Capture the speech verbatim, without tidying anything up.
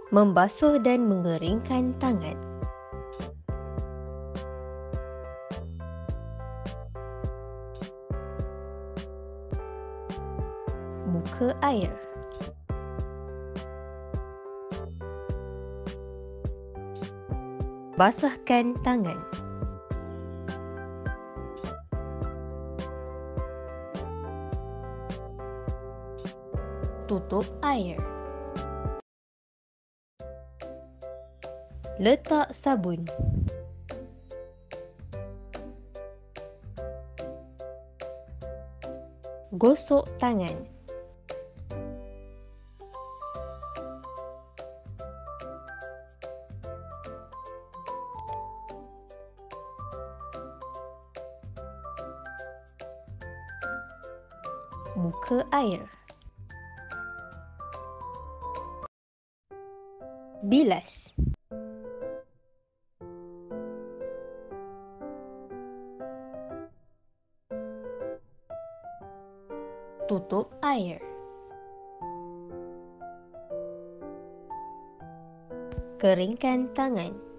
Membasuh dan mengeringkan tangan. Muka air. Basahkan tangan. Tutup air. Letak sabun. Gosok tangan. Muka air. Bilas. Tutup air. Keringkan tangan.